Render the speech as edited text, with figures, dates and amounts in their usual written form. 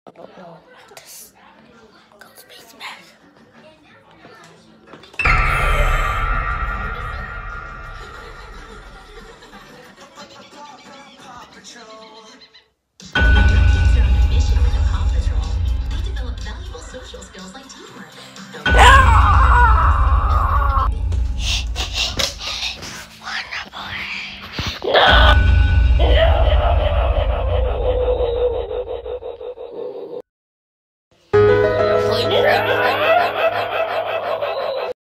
I don't know about this. Ghostface back. When your kids are on a mission with the Paw Patrol, they develop valuable social skills like